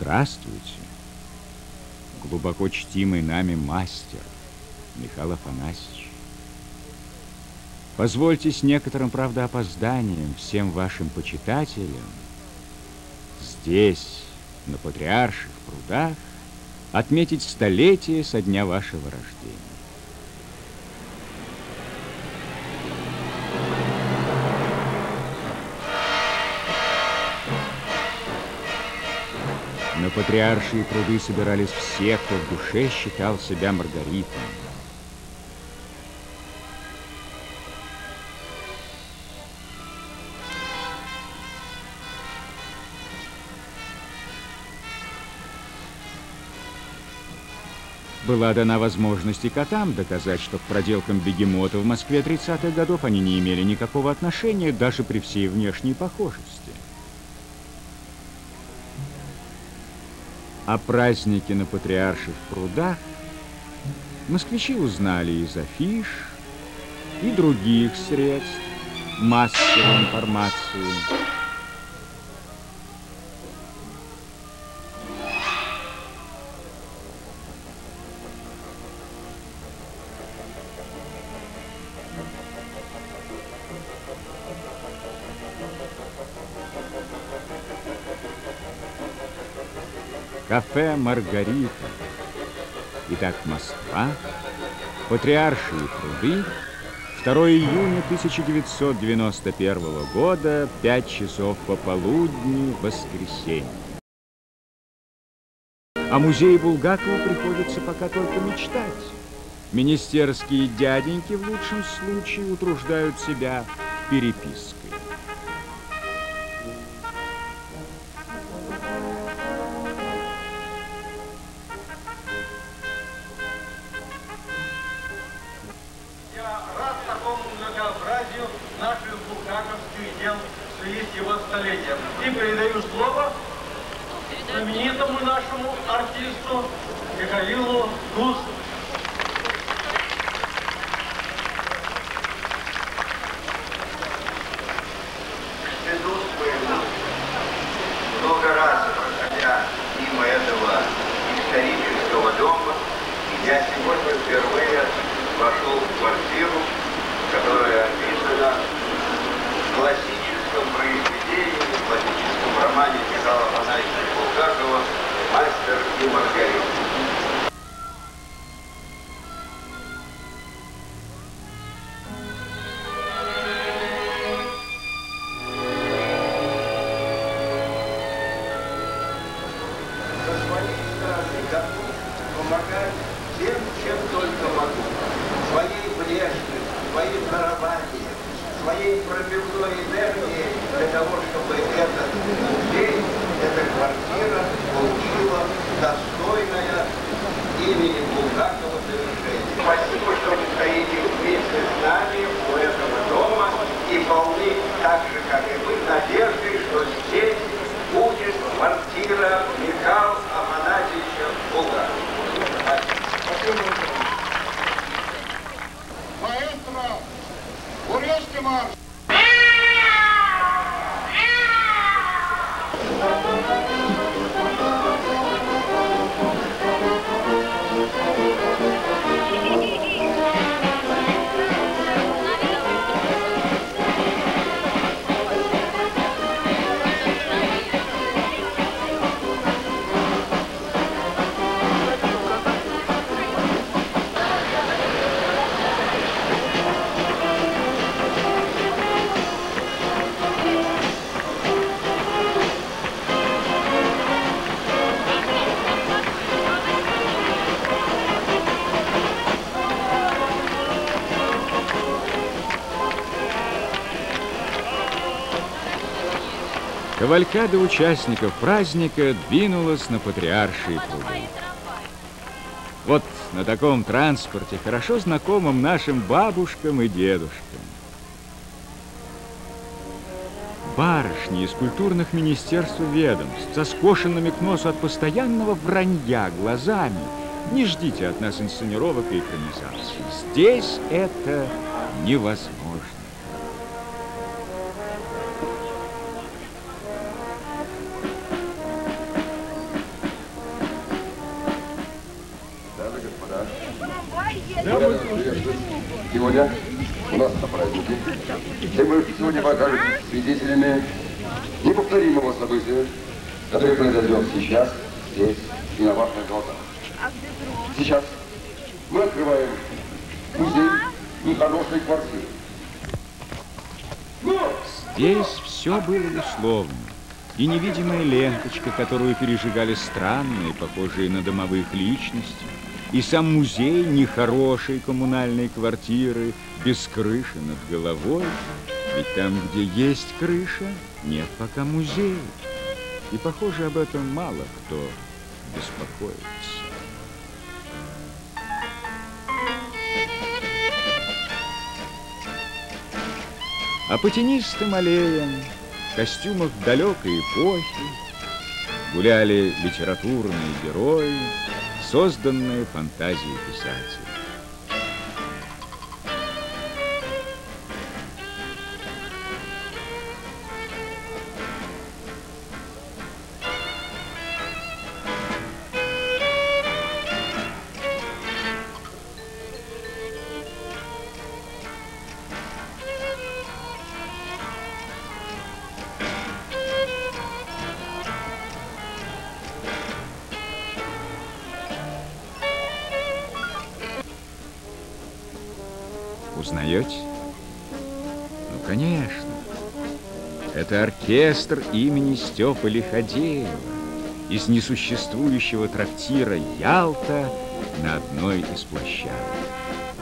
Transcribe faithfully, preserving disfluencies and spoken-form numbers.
Здравствуйте, глубоко чтимый нами мастер Михаил Афанасьевич. Позвольте с некоторым, правда, опозданием всем вашим почитателям здесь, на Патриарших прудах, отметить столетие со дня вашего рождения. На Патриаршие пруды собирались все, кто в душе считал себя Маргаритом. Была дана возможность и котам доказать, что к проделкам бегемота в Москве тридцатых годов они не имели никакого отношения, даже при всей внешней похожести. О празднике на Патриарших прудах москвичи узнали из афиш и других средств массовой информации. Кафе «Маргарита». Итак, Москва, Патриаршие пруды, второе июня тысяча девятьсот девяносто первого года, пять часов пополудни, воскресенье. О музее Булгакова приходится пока только мечтать. Министерские дяденьки в лучшем случае утруждают себя перепиской. И передаю слово знаменитому нашему артисту Михаилу Гусу. Стыду своему, много раз проходя мимо этого исторического дома, я сегодня впервые вошел в квартиру, которая описана в классическом произведении, в классическом романе Михаила Афанасьевича Булгакова «Мастер и Маргарита». Со своей стороны готов помогать тем, чем только могу. Своей внешностью, своим дарованием, своей пробивной энергией для того, чтобы этот музей, эта квартира получила достойное имени Булгакова завершение. Спасибо, что вы стоите вместе с нами у этого дома и полны, так же, как и мы, надеждой, что здесь будет квартира Михаила Афанасьевича Булгакова. Маэстро, урежьте марш! Кавалькада участников праздника двинулась на Патриаршие пруды. Вот на таком транспорте, хорошо знакомым нашим бабушкам и дедушкам. Барышни из культурных министерств и ведомств, со скошенными к носу от постоянного вранья глазами. Не ждите от нас инсценировок и экранизаций. Здесь это невозможно. Дамы и господа, сегодня у нас на празднике, и мы сегодня окажемся свидетелями неповторимого события, которое произойдет сейчас, здесь и на ваших глазах. Сейчас мы открываем музей нехорошей квартиры. Здесь все было условно. И невидимая ленточка, которую пережигали странные, похожие на домовых личности, и сам музей нехорошей коммунальной квартиры, без крыши над головой. Ведь там, где есть крыша, нет пока музея. И, похоже, об этом мало кто беспокоится. А по тенистым аллеям, в костюмах далекой эпохи, гуляли литературные герои, созданные фантазией писателя. Узнаете? Ну, конечно. Это оркестр имени Степы Лиходеева из несуществующего трактира «Ялта» на одной из площадок.